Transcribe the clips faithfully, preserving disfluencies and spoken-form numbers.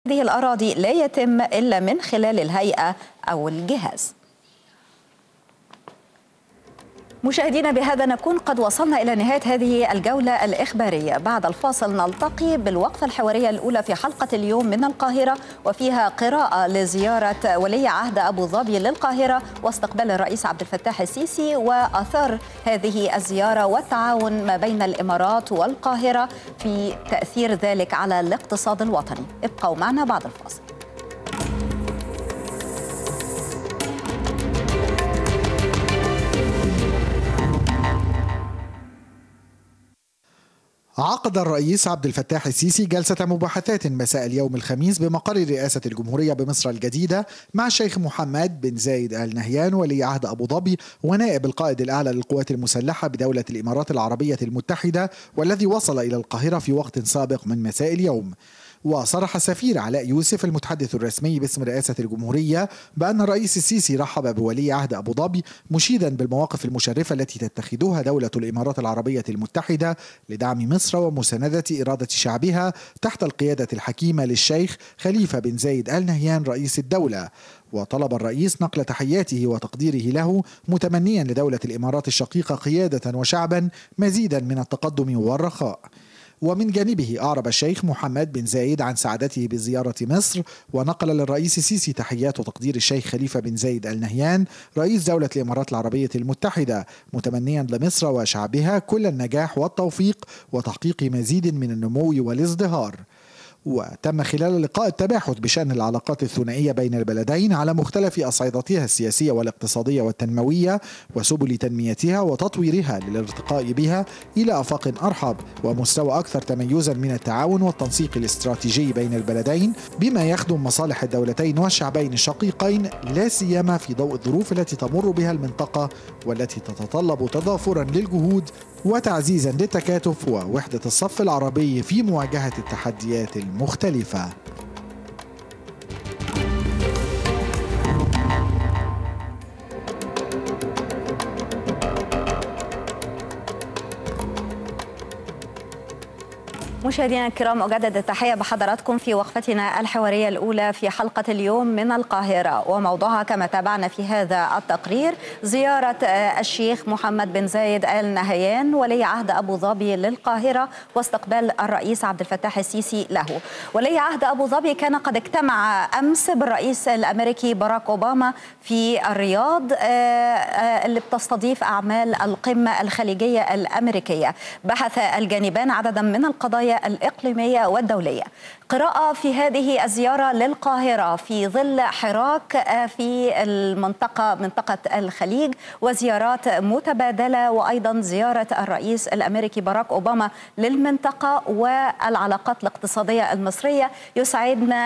هذه الأراضي لا يتم إلا من خلال الهيئة أو الجهاز. مشاهدينا، بهذا نكون قد وصلنا إلى نهاية هذه الجولة الإخبارية. بعد الفاصل نلتقي بالوقفة الحوارية الأولى في حلقة اليوم من القاهرة، وفيها قراءة لزيارة ولي عهد أبو ظبي للقاهرة واستقبال الرئيس عبد الفتاح السيسي وآثار هذه الزيارة والتعاون ما بين الإمارات والقاهرة في تأثير ذلك على الاقتصاد الوطني. ابقوا معنا بعد الفاصل. عقد الرئيس عبد الفتاح السيسي جلسة مباحثات مساء اليوم الخميس بمقر رئاسة الجمهورية بمصر الجديدة مع الشيخ محمد بن زايد آل نهيان ولي عهد أبو ظبي ونائب القائد الأعلى للقوات المسلحة بدولة الإمارات العربية المتحدة، والذي وصل إلى القاهرة في وقت سابق من مساء اليوم. وصرح السفير علاء يوسف المتحدث الرسمي باسم رئاسة الجمهورية بأن الرئيس السيسي رحب بولي عهد أبو ظبي، مشيدا بالمواقف المشرفة التي تتخذها دولة الإمارات العربية المتحدة لدعم مصر ومساندة إرادة شعبها تحت القيادة الحكيمة للشيخ خليفة بن زايد آل نهيان رئيس الدولة. وطلب الرئيس نقل تحياته وتقديره له، متمنيا لدولة الإمارات الشقيقة قيادة وشعبا مزيدا من التقدم والرخاء. ومن جانبه أعرب الشيخ محمد بن زايد عن سعادته بزيارة مصر، ونقل للرئيس السيسي تحيات وتقدير الشيخ خليفة بن زايد آل نهيان رئيس دولة الإمارات العربية المتحدة، متمنيا لمصر وشعبها كل النجاح والتوفيق وتحقيق مزيد من النمو والازدهار. وتم خلال اللقاء التباحث بشأن العلاقات الثنائية بين البلدين على مختلف أصعدتها السياسية والاقتصادية والتنموية وسبل تنميتها وتطويرها للارتقاء بها إلى آفاق أرحب ومستوى أكثر تميزا من التعاون والتنسيق الاستراتيجي بين البلدين، بما يخدم مصالح الدولتين والشعبين الشقيقين، لا سيما في ضوء الظروف التي تمر بها المنطقة والتي تتطلب تضافرا للجهود وتعزيزا للتكاتف ووحدة الصف العربي في مواجهة التحديات المختلفة. مشاهدينا الكرام، أجدد التحية بحضراتكم في وقفتنا الحوارية الأولى في حلقة اليوم من القاهرة، وموضوعها كما تابعنا في هذا التقرير زيارة الشيخ محمد بن زايد آل نهيان ولي عهد أبو ظبي للقاهرة واستقبال الرئيس عبد الفتاح السيسي له. ولي عهد أبو ظبي كان قد اجتمع أمس بالرئيس الأمريكي باراك أوباما في الرياض اللي بتستضيف أعمال القمة الخليجية الأمريكية. بحث الجانبان عددا من القضايا الإقليمية والدولية. قراءة في هذه الزيارة للقاهرة في ظل حراك في المنطقة منطقة الخليج وزيارات متبادلة، وأيضا زيارة الرئيس الأمريكي باراك أوباما للمنطقة والعلاقات الاقتصادية المصرية. يسعدنا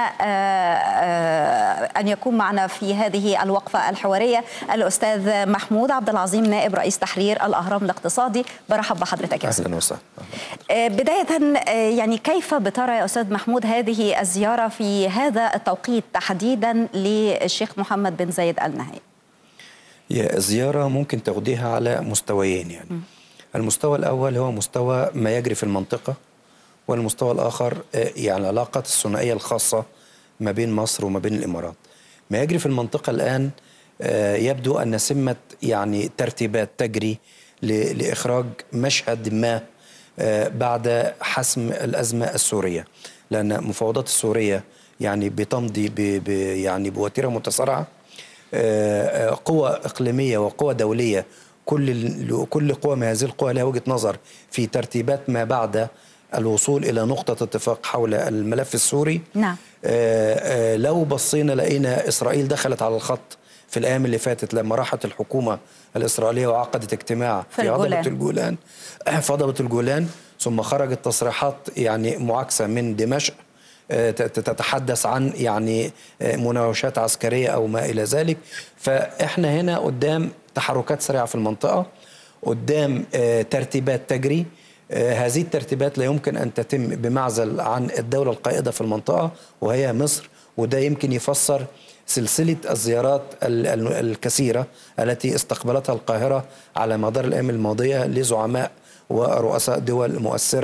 أن يكون معنا في هذه الوقفة الحوارية الأستاذ محمود عبد العظيم نائب رئيس تحرير الأهرام الاقتصادي. برحب بحضرتك يا أستاذ. أهلا وسهلا. بداية يعني كيف بترى يا أستاذ محمود هذه الزيارة في هذا التوقيت تحديدا للشيخ محمد بن زايد آل نهيان؟ يا الزيارة ممكن تاخديها على مستويين يعني. م. المستوى الأول هو مستوى ما يجري في المنطقة، والمستوى الآخر يعني العلاقات الثنائية الخاصة ما بين مصر وما بين الإمارات. ما يجري في المنطقة الآن يبدو أن سمة يعني ترتيبات تجري لإخراج مشهد ما بعد حسم الأزمة السورية، لأن مفاوضات السورية يعني بتمضي ب يعني بوتيرة متسارعة. قوى إقليمية وقوى دولية، كل كل قوى من هذه القوى لها وجهة نظر في ترتيبات ما بعد الوصول إلى نقطة اتفاق حول الملف السوري. نعم. لو بصينا لقينا إسرائيل دخلت على الخط في الأيام اللي فاتت لما راحت الحكومة الإسرائيلية وعقدت اجتماع في, في هضبة الجولان في هضبة الجولان، ثم خرجت تصريحات يعني معاكسة من دمشق تتحدث عن يعني مناوشات عسكرية أو ما إلى ذلك. فإحنا هنا قدام تحركات سريعة في المنطقة، قدام ترتيبات تجري. هذه الترتيبات لا يمكن أن تتم بمعزل عن الدولة القائدة في المنطقة وهي مصر، وده يمكن يفسر سلسلة الزيارات الكثيرة التي استقبلتها القاهرة على مدار الأيام الماضية لزعماء ورؤساء دول مؤثرة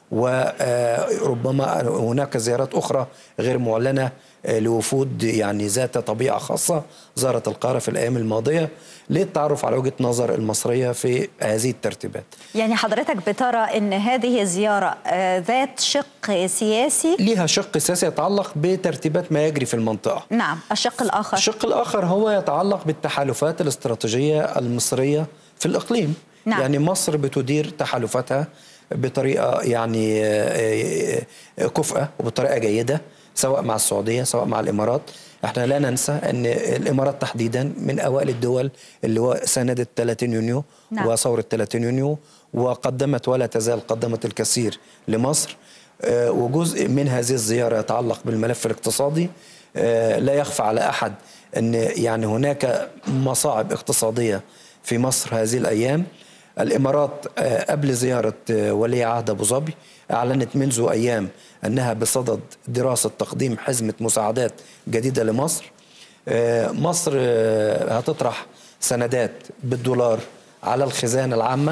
وربما هناك زيارات أخرى غير معلنة لوفود يعني ذات طبيعة خاصة زارت القاهرة في الأيام الماضية للتعرف على وجهة نظر المصرية في هذه الترتيبات. يعني حضرتك بترى أن هذه الزيارة ذات شق سياسي؟ لها شق سياسي يتعلق بترتيبات ما يجري في المنطقة. نعم. الشق الآخر؟ الشق الآخر هو يتعلق بالتحالفات الاستراتيجية المصرية في الإقليم. نعم. يعني مصر بتدير تحالفاتها بطريقة يعني كفءة وبطريقة جيدة، سواء مع السعودية سواء مع الإمارات. احنا لا ننسى أن الإمارات تحديدا من أوائل الدول اللي ساندت ثلاثين يونيو. نعم. وثورة ثلاثين يونيو، وقدمت ولا تزال قدمت الكثير لمصر. وجزء من هذه الزيارة يتعلق بالملف الاقتصادي. لا يخفى على أحد أن يعني هناك مصاعب اقتصادية في مصر هذه الأيام. الإمارات قبل زيارة ولي عهد أبو ظبي أعلنت منذ أيام أنها بصدد دراسة تقديم حزمة مساعدات جديدة لمصر. مصر هتطرح سندات بالدولار على الخزانة العامة.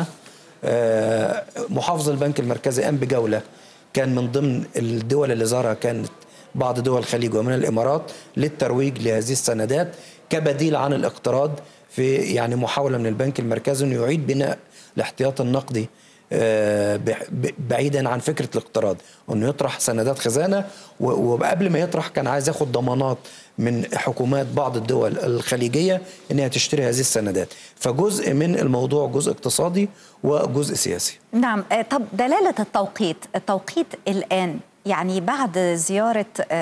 محافظ البنك المركزي قام بجولة، كان من ضمن الدول اللي زارها كانت بعض دول الخليج ومن الإمارات للترويج لهذه السندات كبديل عن الاقتراض، في يعني محاولة من البنك المركزي أنه يعيد بناء الاحتياط النقدي بعيدا عن فكرة الاقتراض، أنه يطرح سندات خزانة. وقبل ما يطرح كان عايز ياخد ضمانات من حكومات بعض الدول الخليجية أنها تشتري هذه السندات. فجزء من الموضوع جزء اقتصادي وجزء سياسي. نعم. طب دلالة التوقيت، التوقيت الآن يعني بعد زيارة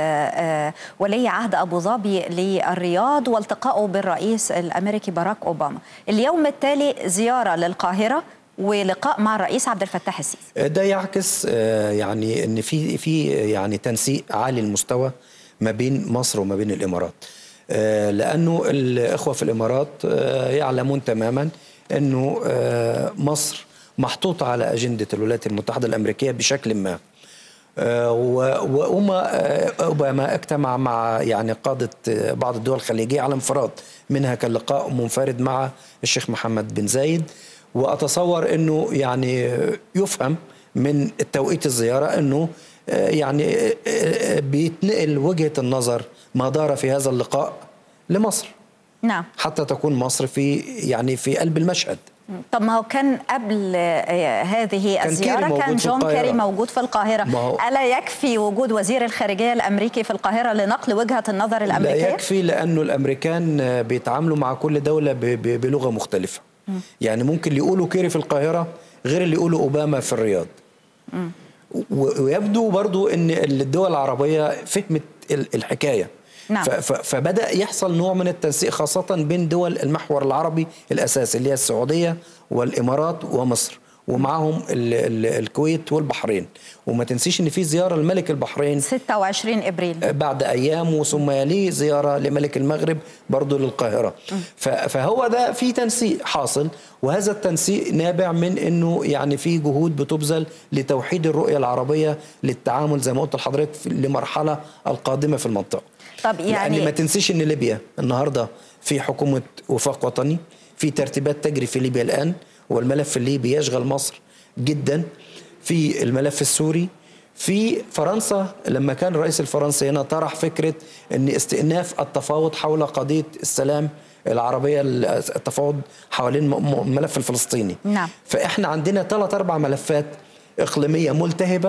ولي عهد أبو ظبي للرياض والتقائه بالرئيس الأمريكي باراك أوباما، اليوم التالي زيارة للقاهرة ولقاء مع الرئيس عبد الفتاح السيسي. ده يعكس يعني ان في في يعني تنسيق عالي المستوى ما بين مصر وما بين الامارات، لانه الاخوه في الامارات يعلمون تماما انه مصر محطوطه على اجنده الولايات المتحده الامريكيه بشكل ما. وأوما أوباما اجتمع مع يعني قادة بعض الدول الخليجية على انفراد، منها كان لقاء منفرد مع الشيخ محمد بن زايد. وأتصور أنه يعني يفهم من التوقيت الزيارة أنه يعني بيتنقل وجهة النظر ما دار في هذا اللقاء لمصر. نعم. حتى تكون مصر في يعني في قلب المشهد. طب ما هو كان قبل هذه كان الزيارة كان جون كيري موجود في القاهرة، ألا يكفي وجود وزير الخارجية الأمريكي في القاهرة لنقل وجهة النظر الأمريكية؟ لا يكفي، لأنه الأمريكان بيتعاملوا مع كل دولة بلغة مختلفة. م. يعني ممكن اللي يقولوا كيري في القاهرة غير اللي يقولوا أوباما في الرياض. م. ويبدو برضو أن الدول العربية فهمت الحكاية. نعم. فبدأ يحصل نوع من التنسيق خاصة بين دول المحور العربي الأساسي اللي هي السعودية والإمارات ومصر، ومعهم الكويت والبحرين. وما تنسيش ان في زياره لملك البحرين ستة وعشرين ابريل بعد ايام، ثم يليه زياره لملك المغرب برضه للقاهره. فهو ده في تنسيق حاصل، وهذا التنسيق نابع من انه يعني في جهود بتبذل لتوحيد الرؤيه العربيه للتعامل زي ما قلت لحضرتك لمرحله القادمه في المنطقه. طب يعني يعني ما تنسيش ان ليبيا النهارده في حكومه وفاق وطني، في ترتيبات تجري في ليبيا الان، والملف الليبي يشغل مصر جدا. في الملف السوري، في فرنسا لما كان الرئيس الفرنسي هنا طرح فكرة ان استئناف التفاوض حول قضية السلام العربية، التفاوض حوالين الملف الفلسطيني. نعم. فاحنا عندنا ثلاث اربع ملفات اقليمية ملتهبة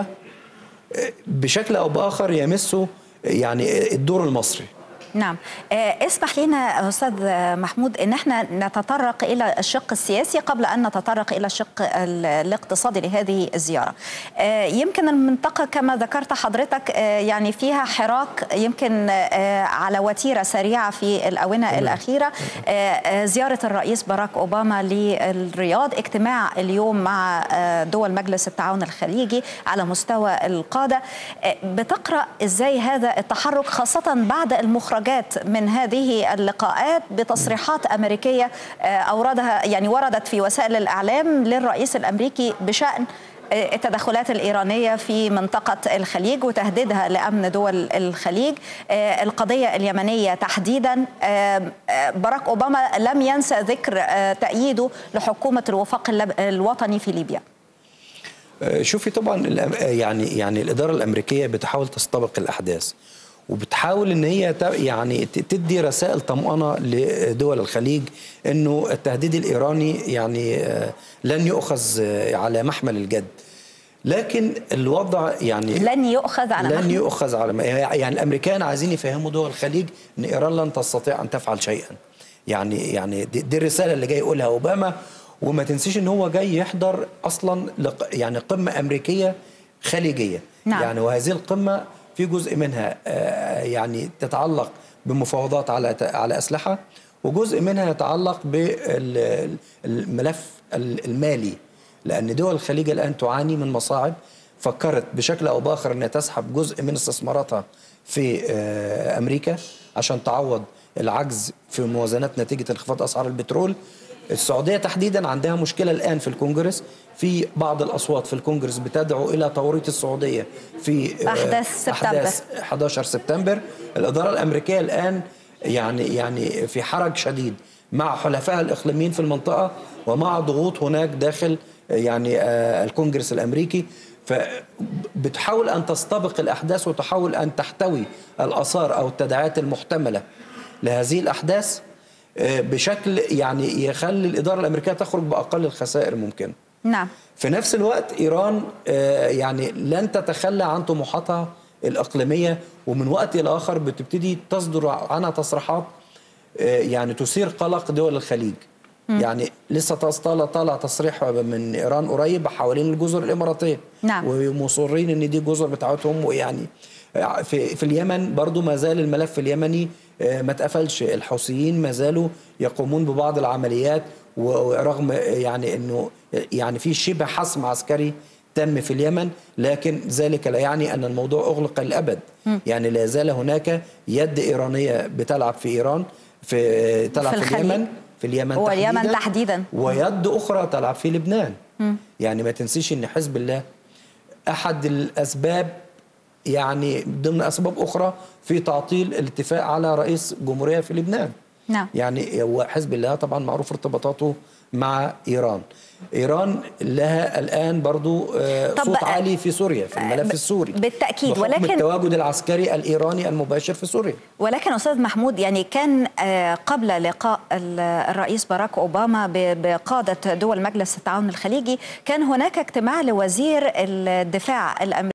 بشكل او باخر يمسوا يعني الدور المصري. نعم. اسمح لنا أستاذ محمود أن احنا نتطرق إلى الشق السياسي قبل أن نتطرق إلى الشق الاقتصادي لهذه الزيارة. يمكن المنطقة كما ذكرت حضرتك يعني فيها حراك يمكن على وتيرة سريعة في الآونة الأخيرة. زيارة الرئيس باراك أوباما للرياض، اجتماع اليوم مع دول مجلس التعاون الخليجي على مستوى القادة. بتقرأ إزاي هذا التحرك خاصة بعد المخرجات من هذه اللقاءات بتصريحات أمريكية أوردها يعني وردت في وسائل الإعلام للرئيس الأمريكي بشأن التدخلات الإيرانية في منطقة الخليج وتهديدها لأمن دول الخليج، القضية اليمنية تحديدا. باراك أوباما لم ينسى ذكر تأييده لحكومة الوفاق الوطني في ليبيا. شوفي طبعا يعني يعني الإدارة الأمريكية بتحاول تستبق الأحداث، وبتحاول ان هي يعني تدي رسائل طمأنة لدول الخليج انه التهديد الايراني يعني لن يؤخذ على محمل الجد. لكن الوضع يعني لن يؤخذ على لن محمل يؤخذ على يعني الامريكان عايزين يفهموا دول الخليج ان ايران لن تستطيع ان تفعل شيئا. يعني يعني دي, دي الرساله اللي جاي يقولها اوباما. وما تنسيش ان هو جاي يحضر اصلا يعني قمه امريكيه خليجيه. نعم. يعني وهذه القمه في جزء منها يعني تتعلق بمفاوضات على على اسلحه، وجزء منها يتعلق بالملف المالي، لان دول الخليج الان تعاني من مصاعب. فكرت بشكل او باخر انها تسحب جزء من استثماراتها في امريكا عشان تعوض العجز في موازنات نتيجه انخفاض اسعار البترول. السعوديه تحديدا عندها مشكله الان في الكونجرس، في بعض الاصوات في الكونجرس بتدعو الى توريط السعوديه في احداث سبتمبر أحداث أحد عشر سبتمبر. الاداره الامريكيه الان يعني يعني في حرج شديد مع حلفائها الاقليميين في المنطقه، ومع ضغوط هناك داخل يعني الكونجرس الامريكي. فبتحاول ان تستبق الاحداث وتحاول ان تحتوي الاثار او التداعيات المحتمله لهذه الاحداث بشكل يعني يخلي الاداره الامريكيه تخرج باقل الخسائر ممكنه. نعم. في نفس الوقت ايران يعني لن تتخلى عن طموحاتها الاقليميه، ومن وقت الى اخر بتبتدي تصدر عنها تصريحات يعني تثير قلق دول الخليج. م. يعني لسه طالع طالع تصريح من ايران قريب حوالين الجزر الاماراتيه. نعم. ومصرين ان دي جزر بتاعتهم. ويعني في في اليمن برضو ما زال الملف اليمني ما اتقفلش، الحوثيين ما زالوا يقومون ببعض العمليات، ورغم يعني انه يعني في شبه حسم عسكري تم في اليمن، لكن ذلك لا يعني ان الموضوع اغلق للابد. م. يعني لا زال هناك يد ايرانيه بتلعب في ايران، في تلعب في, في اليمن في اليمن واليمن تحديدا, تحديدا ويد اخرى تلعب في لبنان. م. يعني ما تنسيش ان حزب الله احد الاسباب يعني ضمن اسباب اخرى في تعطيل الاتفاق على رئيس جمهوريه في لبنان. نعم. يعني هو حزب الله طبعا معروف ارتباطاته مع ايران. ايران لها الان برضو صوت عالي في سوريا في الملف السوري بالتاكيد، ولكن التواجد العسكري الايراني المباشر في سوريا. ولكن استاذ محمود، يعني كان قبل لقاء الرئيس باراك اوباما بقاده دول مجلس التعاون الخليجي كان هناك اجتماع لوزير الدفاع الامريكي